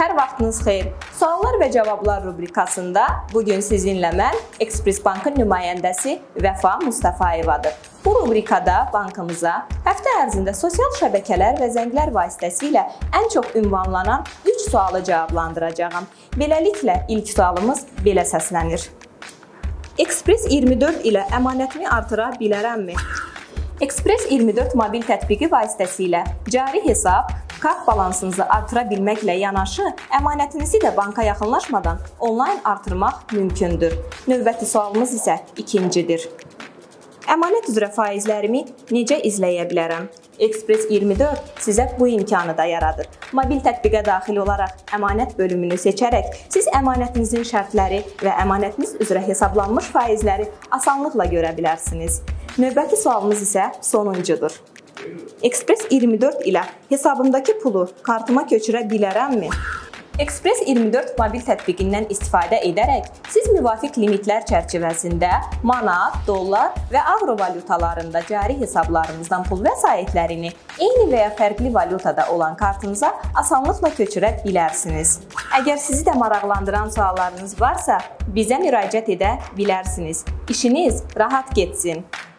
Hər vaxtınız xeyir. Suallar və cavablar rubrikasında bugün sizinlə mən Express Bankın nümayəndəsi Vəfa Mustafayevadır. Bu rubrikada bankımıza həftə ərzində sosial şəbəkələr və zənglər vasitəsilə ən çox ünvanlanan 3 sualı cavablandıracağam. Beləliklə, ilk sualımız belə səslənir. Express 24 ilə əmanətimi artıra bilərəmmi? Express 24 mobil tətbiqi vasitəsilə cari hesab, kart balansınızı artıra bilməklə yanaşı, əmanətinizi də banka yaxınlaşmadan onlayn artırmaq mümkündür. Növbəti sualımız isə ikincidir. Əmanət üzrə faizlərimi necə izləyə bilərəm? Express 24 sizə bu imkanı da yaradır. Mobil tətbiqə daxil olaraq əmanət bölümünü seçərək siz əmanətinizin şərtləri və əmanətiniz üzrə hesablanmış faizləri asanlıqla görə bilərsiniz. Növbəti sualımız isə sonuncudur. Express 24 ilə hesabımdakı pulu kartıma köçürə bilərəmmi? Express 24 mobil tətbiqindən istifadə edərək siz müvafiq limitlər çərçivəsində manat, dollar və avro valyutalarında cari hesablarınızdan pul vəsaitlərini eyni və ya fərqli valyutada olan kartınıza asanlıqla köçürə bilərsiniz. Əgər sizi də maraqlandıran suallarınız varsa, bizə müraciət edə bilərsiniz. İşiniz rahat getsin.